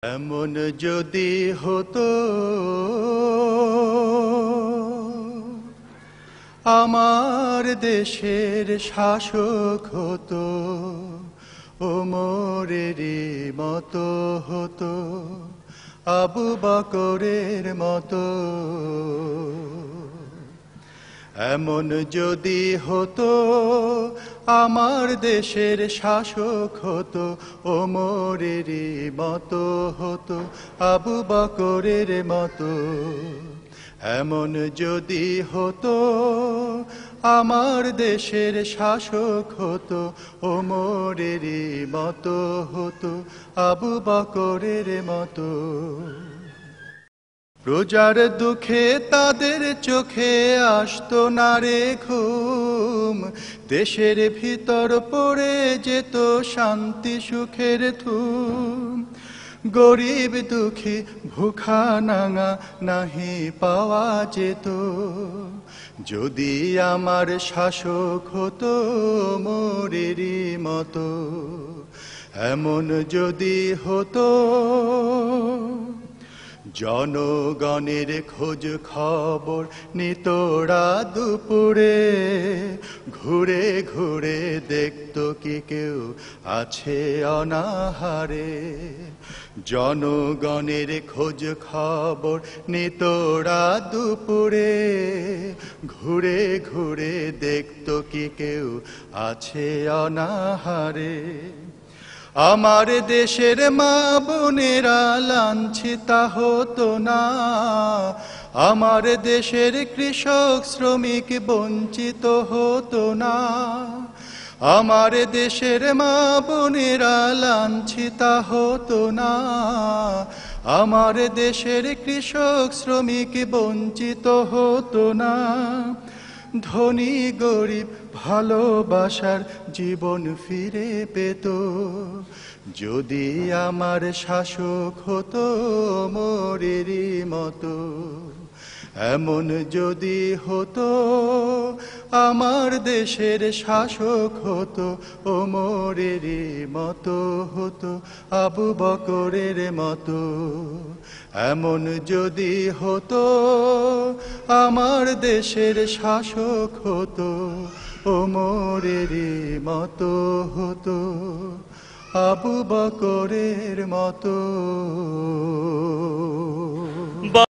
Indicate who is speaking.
Speaker 1: এমন যদি হতো আমার দেশের শাসক হতো, ওমরেরই মতো হতো, আবু বকরের মতো। এমন যদি হতো আমার দেশের শাসক হতো, ওমরেরই মতো হতো, আবু বকরের মতো। এমন যদি হতো আমার দেশের শাসক হতো, ওমরেরই মতো হতো, আবু বকরের মতো। প্রজার দুঃখে তাদের চোখে আসতো না রে ঘুম, দেশের ভিতর পড়ে যেত শান্তি সুখের ধুম। গরিব দুঃখী ভুখা নাঙা নাহি পাওয়া যেত, যদি আমার শাসক হতো ওমরেরই মতো। এমন যদি হতো জনগণের খোঁজ খবর নিতরা দুপুরে, ঘুরে ঘুরে দেখতো কি কেউ আছে অনাহারে। জনগণের খোঁজ খবর নিতরা দুপুরে, ঘুরে ঘুরে দেখতো কি কেউ আছে অনাহারে। আমার দেশের মা বোনেরা লাঞ্ছিতা হতো না, আমার দেশের কৃষক শ্রমিক বঞ্চিত হতো না। আমার দেশের মা বোনেরা লাঞ্ছিতা হতো না, আমার দেশের কৃষক শ্রমিক বঞ্চিত হতো না। ধনী গরিব ভালোবাসার জীবন ফিরে পেত, যদি আমার শাসক হতো ওমরেরই মতো। এমন যদি হতো আমার দেশের শাসক হতো, ওমরেরই মতো হতো, আবু বকরের মতো। এমন যদি হতো আমার দেশের শাসক হতো, ওমরেরই মতো হতো, আবু বকরের মতো।